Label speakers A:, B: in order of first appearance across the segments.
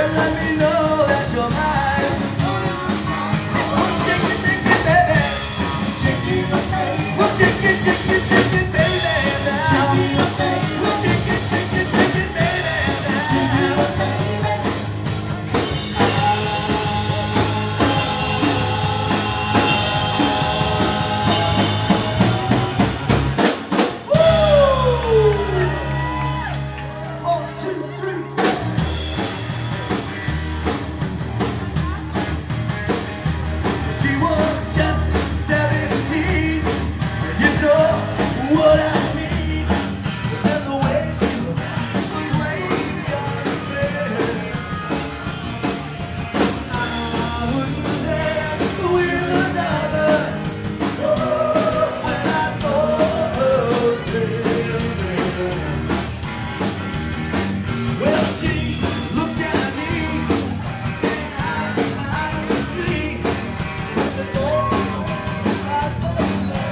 A: let me know that you're mine. Shake it, baby. Shake it, baby. Shake it, baby. Now. Shake it, baby. What I mean, and the way she was waiting on me. I wouldn't dance with another. Oh, when I saw her standing. Well, she looked at me, and I could see the thoughts I thought of her.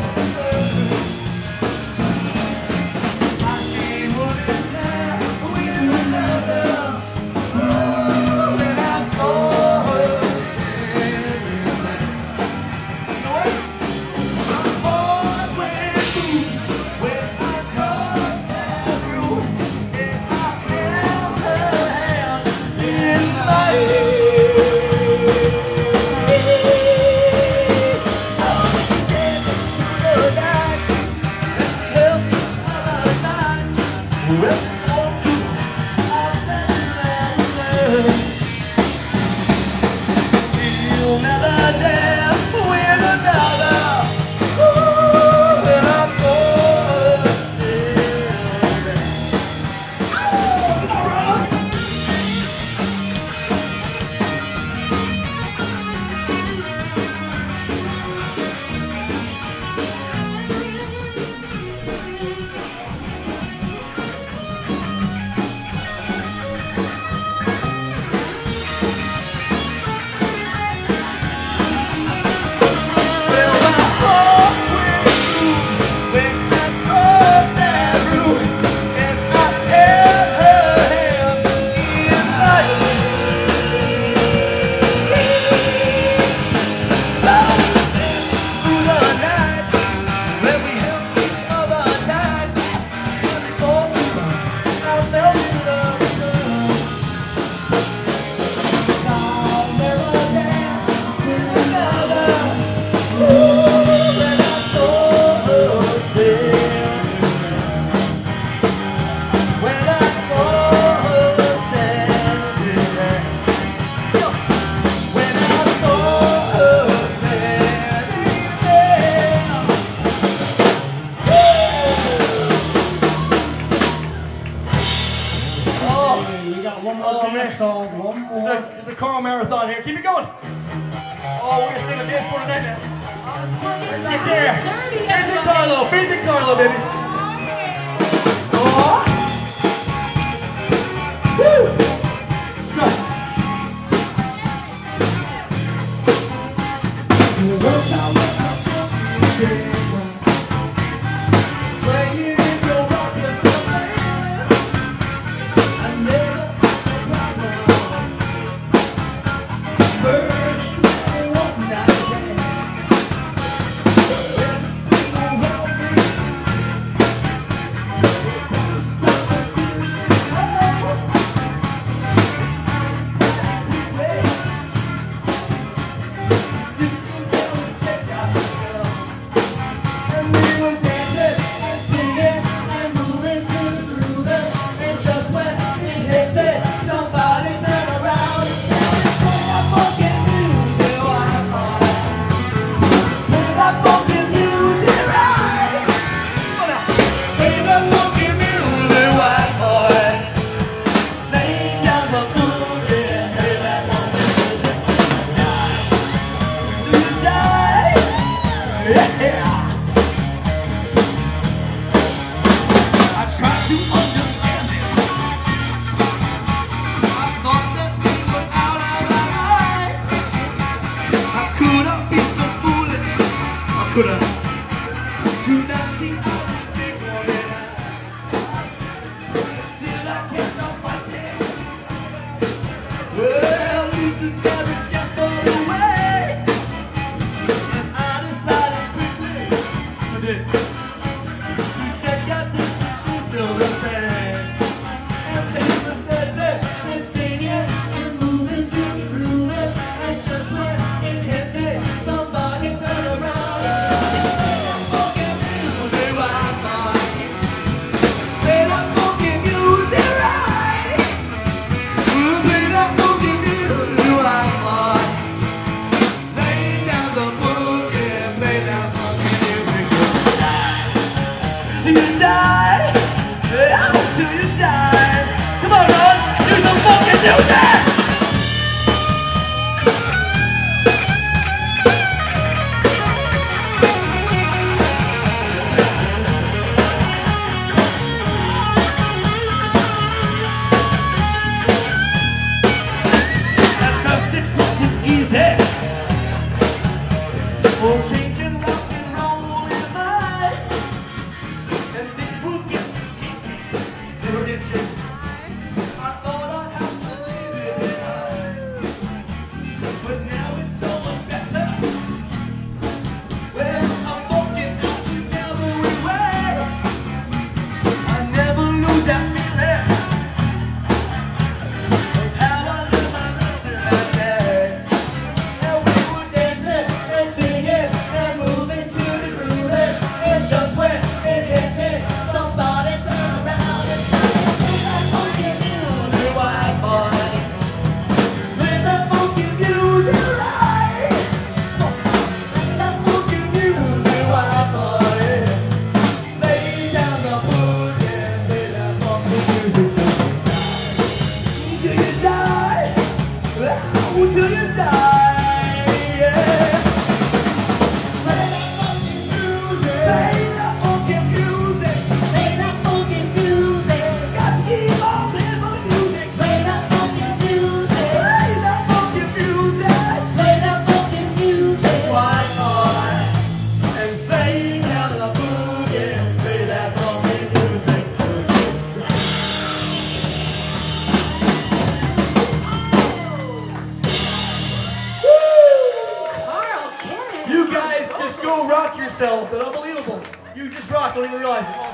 A: You'll never dance with another. Ooh, and I saw her standing.
B: Song, one more.
A: It's a Carl marathon here. Keep it going. Oh, we're gonna stay on the dance floor tonight now. Right there. Feed the Carlo, baby. Oh. Woo. coulda. Do not see all these big warrior eyes. Still I can't stop fighting. Well, Till you die, yeah. Play that fucking music. Play that fucking music. Play that fucking music. Got to keep on playing my music. Play that fucking music. Play that fucking music. Play that fucking music. White boy. And play down the boogie. Play that fucking music. You guys just go rock yourself. It's unbelievable. You just rock, don't even realize it.